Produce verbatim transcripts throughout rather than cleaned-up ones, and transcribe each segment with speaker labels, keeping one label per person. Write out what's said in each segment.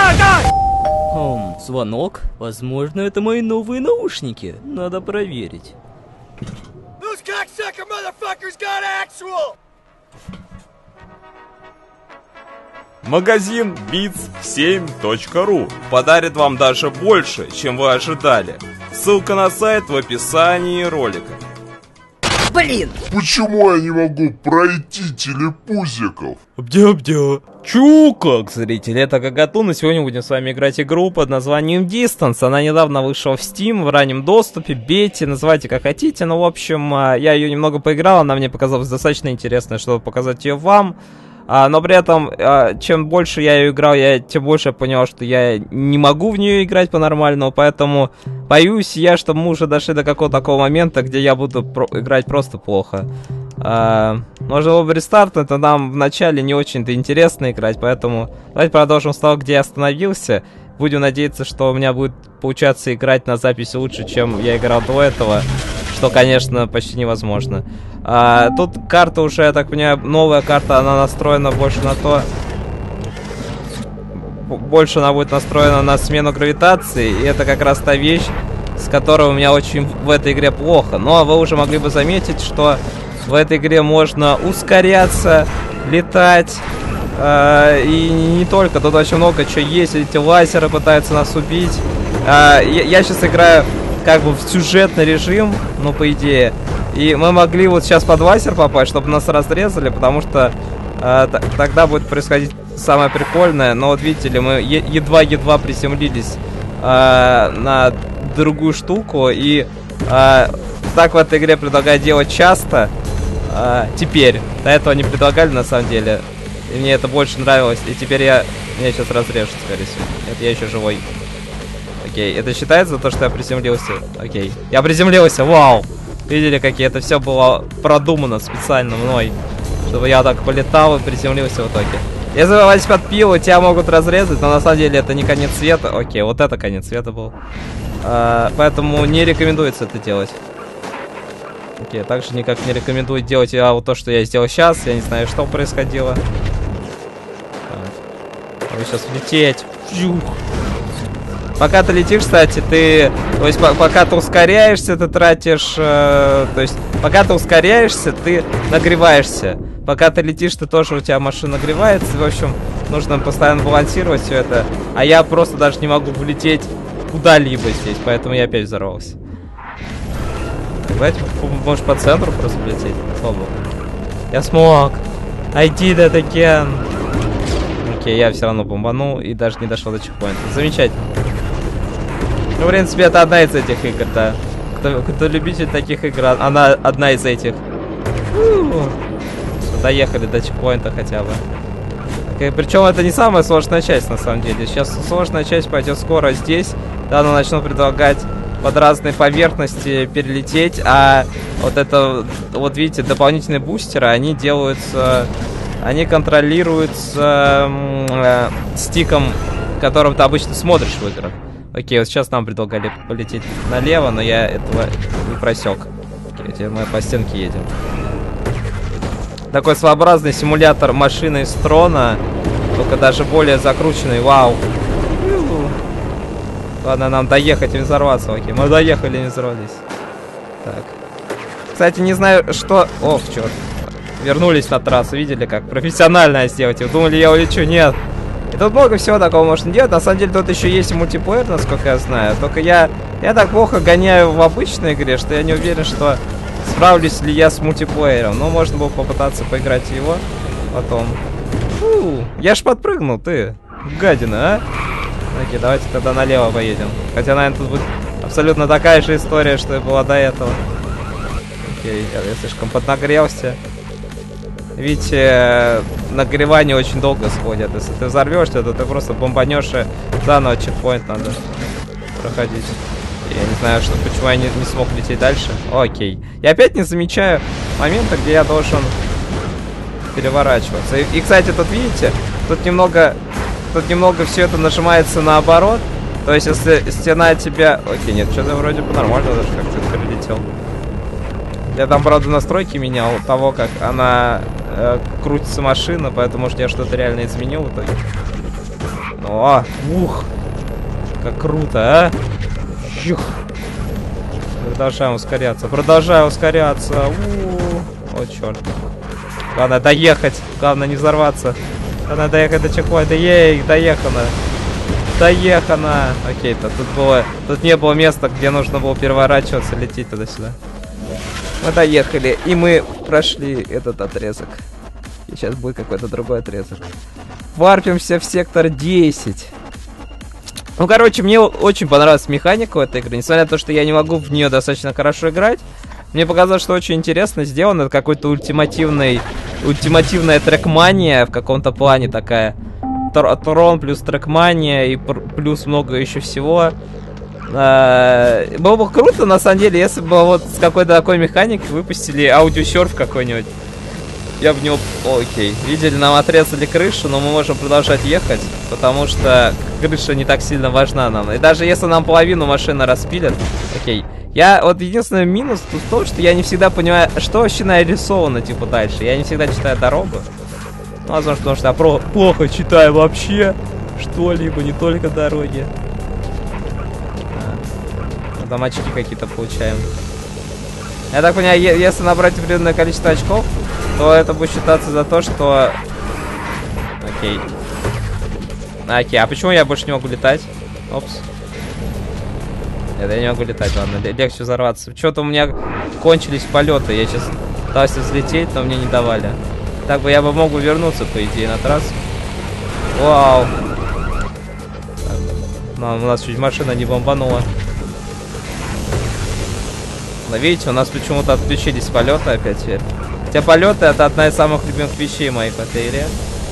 Speaker 1: Хм, звонок? Возможно, это мои новые наушники. Надо проверить.
Speaker 2: Магазин битс семь точка ру подарит вам даже больше, чем вы ожидали. Ссылка на сайт в описании ролика.
Speaker 3: Блин!
Speaker 4: Почему я не могу пройти телепузиков?
Speaker 1: Бдя-бдя. Чу, как зрители, это Гагатун, и сегодня будем с вами играть игру под названием Distance. Она недавно вышла в Steam в раннем доступе, бейте, называйте как хотите. Но, в общем, я ее немного поиграл, она мне показалась достаточно интересной, чтобы показать ее вам. А, но при этом, а, чем больше я ее играл, я тем больше понял, что я не могу в нее играть по-нормальному, поэтому боюсь я, что мы уже дошли до какого-то такого момента, где я буду про играть просто плохо. А, можно было бы рестартнуть, но нам вначале не очень-то интересно играть, поэтому давайте продолжим с того, где я остановился. Будем надеяться, что у меня будет получаться играть на записи лучше, чем я играл до этого, что, конечно, почти невозможно. А, тут карта уже, я так понимаю, новая карта, она настроена больше на то... Больше она будет настроена на смену гравитации, и это как раз та вещь, с которой у меня очень в этой игре плохо. Но вы уже могли бы заметить, что в этой игре можно ускоряться, летать, э, и не только, тут очень много чего есть, эти лазеры пытаются нас убить. Э, я, я сейчас играю как бы в сюжетный режим, ну, по идее. И мы могли вот сейчас под лазер попасть, чтобы нас разрезали, потому что э, тогда будет происходить самое прикольное. Но вот видите ли, мы едва-едва приземлились э, на другую штуку. И э, так в этой игре предлагают делать часто. Э, теперь. До этого не предлагали на самом деле. И мне это больше нравилось. И теперь я... Меня сейчас разрежут, скорее всего. Нет, я еще живой. Окей, это считается за то, что я приземлился? Окей. Я приземлился, вау! Видели, какие это все было продумано специально мной, чтобы я так полетал и приземлился в итоге. Если вы возьмете под пиво, тебя могут разрезать, но на самом деле это не конец света. Окей, вот это конец света был. А, поэтому не рекомендуется это делать. Окей, также никак не рекомендую делать а, вот то, что я сделал сейчас. Я не знаю, что происходило. Надо сейчас лететь. Фью. Пока ты летишь, кстати, ты... То есть, по пока ты ускоряешься, ты тратишь... Э, то есть, пока ты ускоряешься, ты нагреваешься. Пока ты летишь, ты тоже, у тебя машина нагревается. В общем, нужно постоянно балансировать все это. А я просто даже не могу влететь куда-либо здесь, поэтому я опять взорвался. Давайте, может, по центру просто влететь. Слава богу. Я смог. I did it again. Окей, я все равно бомбанул и даже не дошел до чекпоинта. Замечательно. Ну, в принципе, это одна из этих игр, да. Кто, кто любитель таких игр, она одна из этих. У-у-у. Доехали до чекпоинта хотя бы. Okay, причем это не самая сложная часть, на самом деле. Сейчас сложная часть пойдет скоро здесь. Да, она начнут предлагать под разные поверхности перелететь. А вот это, вот видите, дополнительные бустеры, они делаются... Они контролируются э, стиком, которым ты обычно смотришь в играх. Окей, вот сейчас нам предлагали полететь налево, но я этого не просек. Окей, теперь мы по стенке едем. Такой своеобразный симулятор машины из Трона, только даже более закрученный. Вау. Ладно, нам доехать и не взорваться. Окей, мы доехали и не взорвались. Так. Кстати, не знаю, что... Ох, черт. Вернулись на трассу, видели, как профессионально сделать. Вы думали, я улечу? Нет. И тут много всего такого можно делать. На самом деле тут еще есть и мультиплеер, насколько я знаю. Только я, я так плохо гоняю в обычной игре, что я не уверен, что справлюсь ли я с мультиплеером. Но можно было попытаться поиграть в его потом. Фу, я ж подпрыгнул, ты. Гадина, а? Окей, давайте тогда налево поедем. Хотя, наверное, тут будет абсолютно такая же история, что и была до этого. Окей, я, я слишком поднагрелся. Видите, нагревание очень долго сходит. Если ты взорвешься, то ты просто бомбанешь и заново чекпоинт надо проходить. Я не знаю, что, почему я не, не смог лететь дальше. Окей. Я опять не замечаю момента, где я должен переворачиваться. И, и кстати, тут видите, тут немного, тут немного все это нажимается наоборот. То есть, если стена тебя... Окей, нет, что-то вроде бы нормально даже как-то перелетел. Я там, правда, настройки менял того, как она э, крутится машина, поэтому, может, я что-то реально изменил в итоге. Ну О, ух. Как круто, а? Юх. Продолжаем ускоряться. Продолжаем ускоряться. У-у-у. О, черт. Главное доехать. Главное не взорваться. Главное доехать до чекпоинта. Ей, доехано. Доехано. Окей-то тут было. Тут не было места, где нужно было переворачиваться, лететь туда-сюда. Мы доехали. И мы прошли этот отрезок. И сейчас будет какой-то другой отрезок. Варпимся в сектор десять. Ну, короче, мне очень понравилась механика в этой игры. Несмотря на то, что я не могу в нее достаточно хорошо играть, мне показалось, что очень интересно сделано. Это какой-то ультимативный, ультимативная трекмания в каком-то плане такая. Трон плюс трекмания и плюс много еще всего. А, было бы круто, на самом деле, если бы вот с какой-то такой механикой выпустили аудиосерф какой-нибудь. Я в него... О, окей. Видели, нам отрезали крышу, но мы можем продолжать ехать, потому что крыша не так сильно важна нам. И даже если нам половину машины распилят... Окей. Я... Вот единственный минус тут в том, что я не всегда понимаю, что вообще нарисовано, типа, дальше. Я не всегда читаю дорогу. Ну, возможно, потому что я про... плохо читаю вообще что-либо, не только дороги. А. Там очки какие-то получаем. Я так понимаю, если набрать определенное количество очков, то это будет считаться за то, что... Окей. Окей, а почему я больше не могу летать? Опс. Нет, я не могу летать, ладно, легче взорваться. Что-то у меня кончились полеты. Я сейчас пытался взлететь, но мне не давали. Так бы я бы мог бы вернуться, по идее, на трассу. Вау. Так. Но у нас чуть машина не бомбанула. Но видите, у нас почему-то отключились полеты опять теперь. Хотя полеты — это одна из самых любимых вещей моих в этой игре.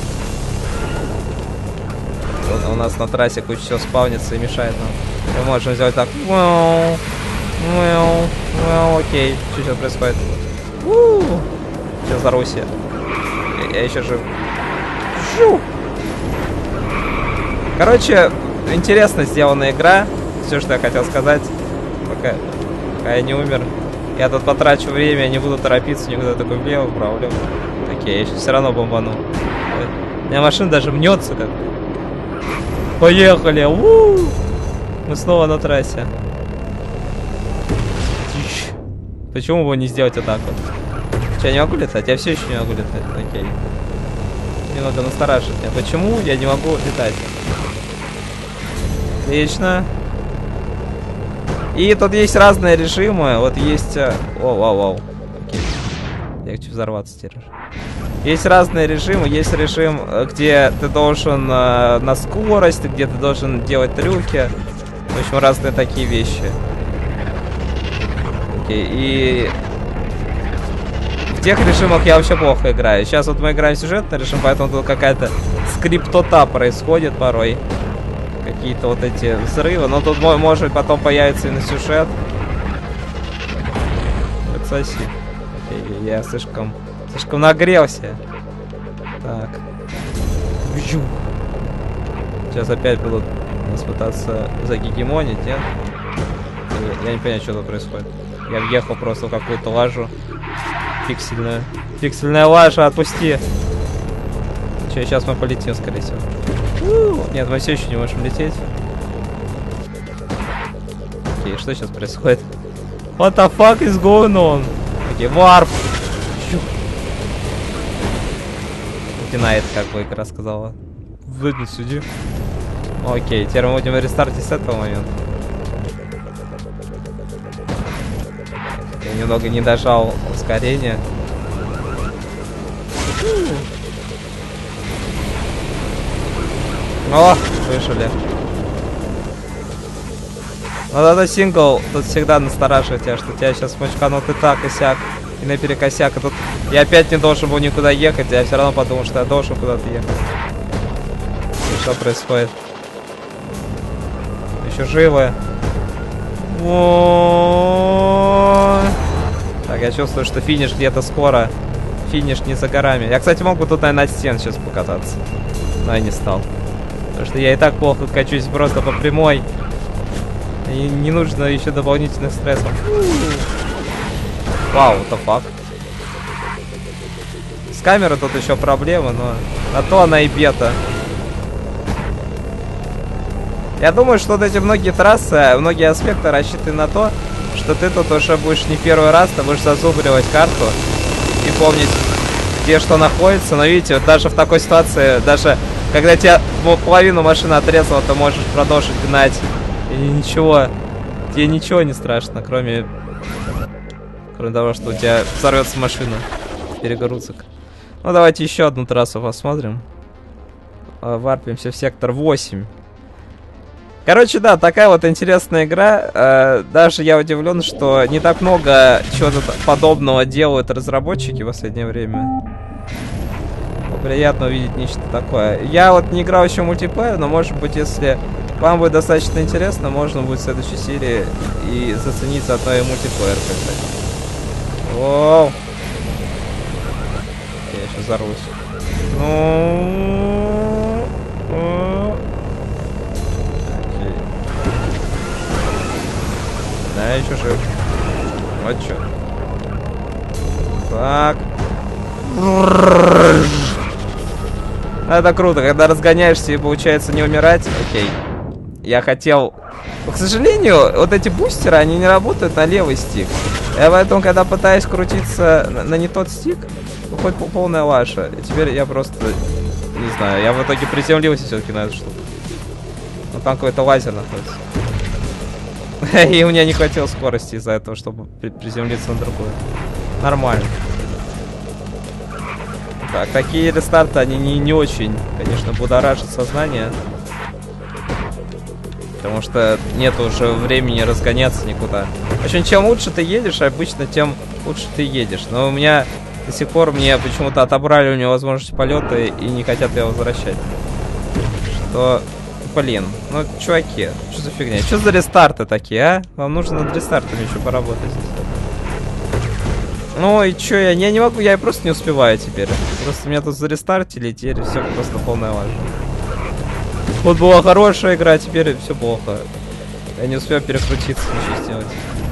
Speaker 1: У нас на трассе куча всего спавнится и мешает нам. Мы можем сделать так. Вау, вау, вау, окей. Что сейчас происходит? У-у-у. Сейчас взорвусь я. Я, я еще жив. Шу. Короче, интересно сделанная игра. Все, что я хотел сказать. Пока, пока я не умер. Я тут потрачу время, не буду торопиться, никуда такой влево, вправо, влево. Окей, я сейчас все равно бомбану. У меня машина даже мнется как. Поехали! У-у-у! Мы снова на трассе. Почему бы не сделать вот так вот? Че, я не могу летать? Я все еще не могу летать. Окей. Немного настораживает меня. Почему я не могу летать? Отлично. И тут есть разные режимы. Вот есть... О, вау, вау. Окей. Легче взорваться теперь. Есть разные режимы. Есть режим, где ты должен э, на скорость, где ты должен делать трюки. В общем, разные такие вещи. Окей. И... в тех режимах я вообще плохо играю. Сейчас вот мы играем в сюжетный режим, поэтому тут какая-то скриптота происходит порой. Какие-то вот эти взрывы. Но тут может потом появится именно сюжет. Отсоси. Окей, я слишком, слишком нагрелся. Так. Сейчас опять будут нас пытаться загегемонить, нет? Я, я не понимаю, что тут происходит. Я въехал просто в какую-то лажу. Пиксельная. Пиксельная лажа, отпусти. Че, сейчас мы полетим, скорее всего. Нет, мы все еще не можем лететь. Окей, что сейчас происходит? What the fuck is going on? Окей, варп. Динает, как бы игра сказала. Выйди сюда. Окей, теперь мы будем рестартить с этого момента. Я немного не дожал ускорение. О, вышли. Вот это сингл тут всегда настораживает тебя, что тебя сейчас мочканут и так, и сяк, и наперекосяк. И тут я опять не должен был никуда ехать, я все равно подумал, что я должен куда-то ехать. И что происходит? Еще живы. Так, я чувствую, что финиш где-то скоро. Финиш не за горами. Я, кстати, мог бы тут, наверное, на стен сейчас покататься. Но я не стал. Потому что я и так плохо качусь просто по прямой. И не нужно еще дополнительных стрессов. Вау, what the fuck. С камерой тут еще проблемы, но на то она и бета. Я думаю, что вот эти многие трассы, многие аспекты рассчитаны на то, что ты тут уже будешь не первый раз, ты будешь зазубривать карту и помнить, где что находится. Но видите, вот даже в такой ситуации, даже когда тебя половину машины отрезала, ты можешь продолжить гнать. И ничего, тебе ничего не страшно, кроме, кроме того, что у тебя взорвется машина, перегрузок. Ну давайте еще одну трассу посмотрим. Варпимся в сектор восемь. Короче, да, такая вот интересная игра. Э, даже я удивлен, что не так много чего-то подобного делают разработчики в последнее время. Приятно увидеть нечто такое. Я вот не играл еще в мультиплеер, но может быть, если вам будет достаточно интересно, можно будет в следующей серии и заценить заодно и мультиплеер. Воу. Я сейчас взорвусь. Ну... Да, я еще жив. Вот чё. Так. Это круто, когда разгоняешься и получается не умирать. Окей. Я хотел... К сожалению, вот эти бустеры, они не работают на левый стик. Я поэтому, когда пытаюсь крутиться на, на не тот стик, выходит полная лаша. И теперь я просто... Не знаю, я в итоге приземлился все-таки на эту штуку. Но там какой-то лазер находится. И у меня не хватило скорости из-за этого, чтобы при приземлиться на другую. Нормально. Так, такие рестарты, они не, не очень, конечно, будоражат сознание. Потому что нет уже времени разгоняться никуда. В общем, чем лучше ты едешь, обычно тем лучше ты едешь. Но у меня до сих пор мне почему-то отобрали у него возможность полета и не хотят его возвращать. Что... Блин, ну, чуваки, что за фигня? Что за рестарты такие, а? Вам нужно над рестартами еще поработать. Ну и чё, я, я не могу, я просто не успеваю теперь. Просто меня тут зарестартили, и теперь все просто полная лажа. Вот была хорошая игра, теперь все плохо. Я не успел перекрутиться, ничего сделать.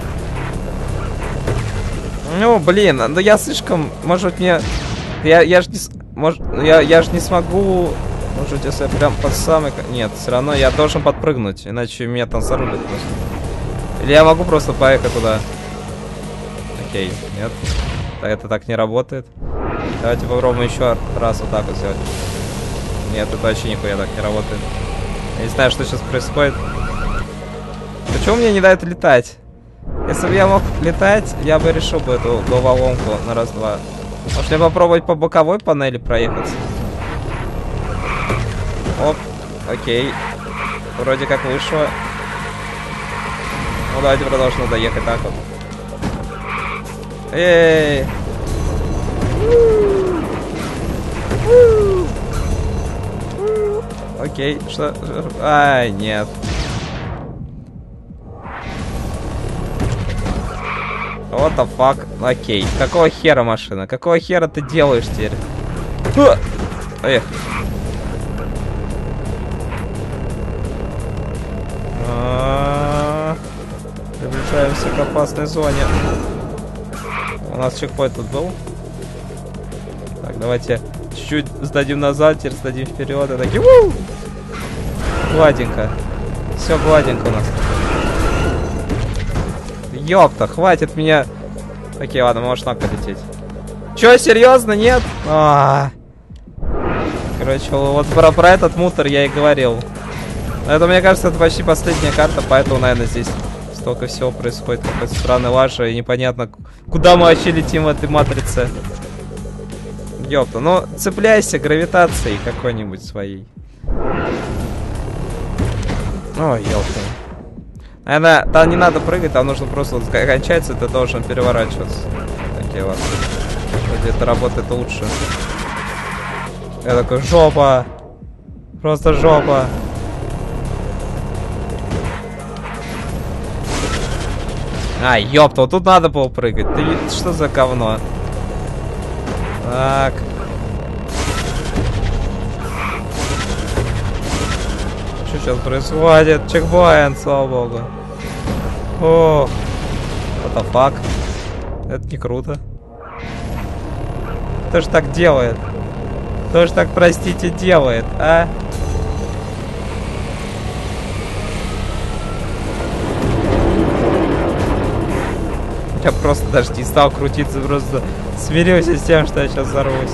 Speaker 1: Ну, блин, ну я слишком, может мне... Я, я ж не... Может, я, я ж не смогу... Может, если я прям под самый... Нет, все равно я должен подпрыгнуть, иначе меня там зарубят просто. Или я могу просто поехать туда. Окей, нет. Это так не работает. Давайте попробуем еще раз вот так вот сделать. Нет, это вообще нихуя так не работает. Я не знаю, что сейчас происходит. Почему мне не дают летать? Если бы я мог летать, я бы решил бы эту головоломку на раз-два. Может мне попробовать по боковой панели проехаться? Оп, окей. Вроде как вышло. Ну давайте продолжим доехать так вот. Эй! Окей, что? Ай, нет. What the fuck? Окей. Какого хера машина? Какого хера ты делаешь теперь? Эх. Приближаемся к опасной зоне. У нас чекпоинт тут был. Так, давайте чуть-чуть сдадим назад, теперь сдадим вперед. И такие, у! Гладенько. Все гладенько у нас. Ёпта, хватит меня. Окей, ладно, можешь на полететь. Чё, серьезно, нет? А -а -а. Короче, вот про, про этот мутор я и говорил. Это, мне кажется, это почти последняя карта, поэтому, наверное, здесь столько всего происходит. Какой-то странный лажа, и непонятно, куда мы вообще летим в этой матрице. Ёпта, ну цепляйся гравитацией какой-нибудь своей. Ой, ёпта. Наверное, там не надо прыгать, там нужно просто вот кончается, ты должен переворачиваться. Окей, ладно. Вроде это работает лучше. Я такой, жопа. Просто жопа. А, ёпта, вот тут надо было прыгать. Ты что за говно? Так. Что сейчас происходит? Чекпоинт, слава богу. О, what the fuck? Это не круто. Кто ж так делает? Кто ж так, простите, делает, а? Я просто даже не стал крутиться, просто смирился с тем, что я сейчас взорвусь.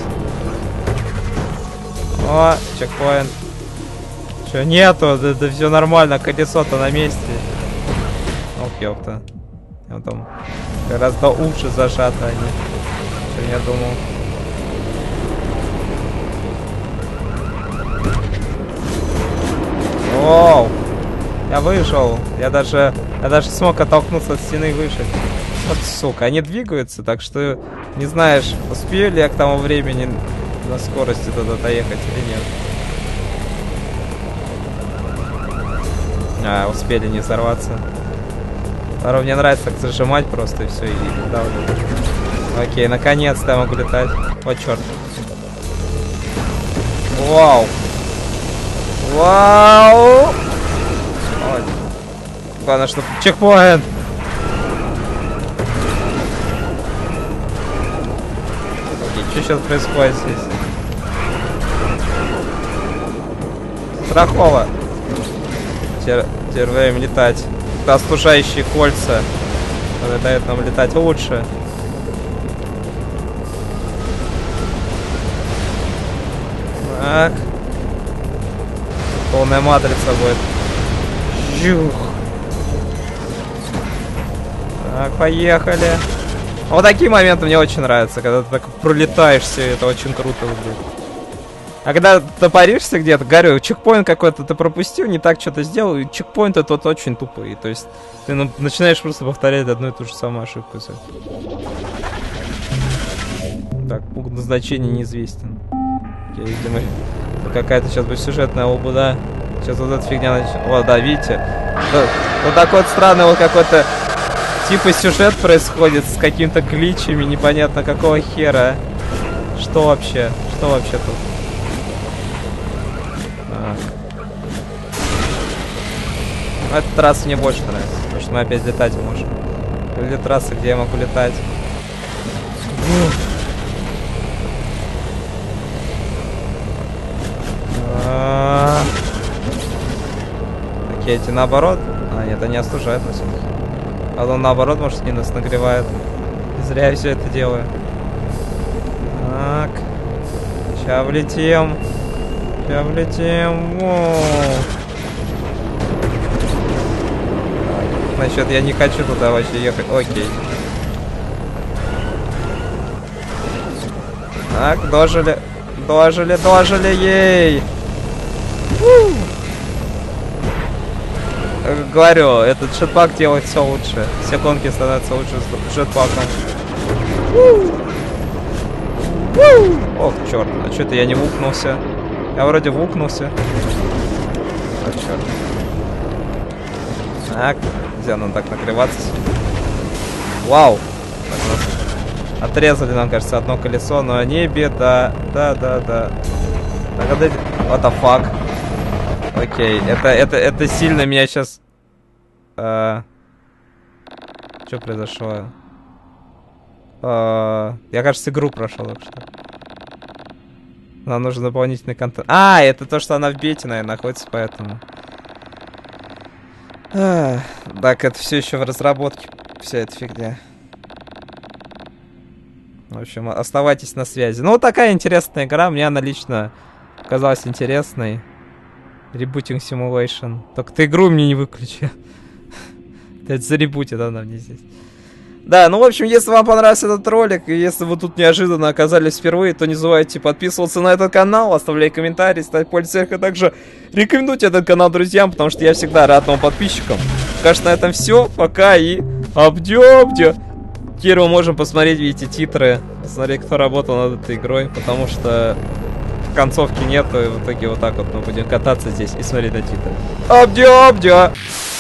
Speaker 1: О, чекпоинт. Че, нету, да, да все нормально, колесо-то на месте. Ох, ёпта. Я там гораздо уши зажаты они, чем я думал. Оу! Я вышел. Я даже, я даже смог оттолкнуться от стены и выжить. Вот сука, они двигаются, так что не знаешь, успею ли я к тому времени на скорости туда доехать или нет. А, успели не взорваться. Порой мне нравится так зажимать просто и все, и давлю. Окей, наконец-то я могу летать. О, черт. Вау! Вау! Ой. Главное, что чекпоинт! Окей, что сейчас происходит здесь? Страхово! Теперь, теперь время летать. Остужающие кольца дают нам летать лучше. Так. Полная матрица будет. Жух. Так, поехали. Вот такие моменты мне очень нравятся, когда ты так пролетаешь все, это очень круто выглядит. А когда топоришься где-то, говорю, чекпоинт какой-то ты пропустил, не так что-то сделал, и чекпоинт это вот очень тупый. То есть ты ну, начинаешь просто повторять одну и ту же самую ошибку. Так, пункт назначения неизвестен. Я, видимо, какая-то сейчас будет сюжетная лабуда. Сейчас вот эта фигня начнет. О, да, видите? Вот, вот такой вот странный вот какой-то типа сюжет происходит с какими-то гличами, непонятно какого хера. Что вообще? Что вообще тут? А. Эта трасса мне больше нравится, потому что мы опять летать можем. Или трасса, где я могу летать. А -а -а. Окей, эти наоборот. А, нет, они остужают нас. А он наоборот, может, не нас нагревает. Зря я все это делаю. Так. Сейчас влетим. Сейчас влетим. Воу. Значит, я не хочу туда вообще ехать. Окей. Так, дожили. Дожили, дожили, ей! У! Говорю, этот джетпак делает все лучше. Все гонки становятся лучше с джетпаком. Ох, черт, а что-то я не вукнулся. Я вроде вукнулся. А, черт. Так, где нам так накрываться? Вау! Так, нас отрезали, нам кажется, одно колесо, но не беда. Да, да, да. Так, вот эти... What the fuck? Окей, это, это, это сильно меня сейчас... А... Что произошло? А... Я, кажется, игру прошел только что. Нам нужен дополнительный контент. А, это то, что она в бете, наверное, находится, поэтому... А, так, это все еще в разработке, вся эта фигня. В общем, оставайтесь на связи. Ну, вот такая интересная игра, мне она лично казалась интересной. Rebooting Simulation. Только ты игру мне не выключи. Это заребутит она мне здесь. Да, ну, в общем, если вам понравился этот ролик, и если вы тут неожиданно оказались впервые, то не забывайте подписываться на этот канал, оставляйте комментарии, ставьте палец вверх, а также рекомендуйте этот канал друзьям, потому что я всегда рад новым подписчикам. Конечно, на этом все. Пока и обдёбдё. Теперь мы можем посмотреть, видите, титры, посмотреть, кто работал над этой игрой, потому что концовки нету, и в итоге вот так вот мы будем кататься здесь и смотреть на титры. Обдёбдё!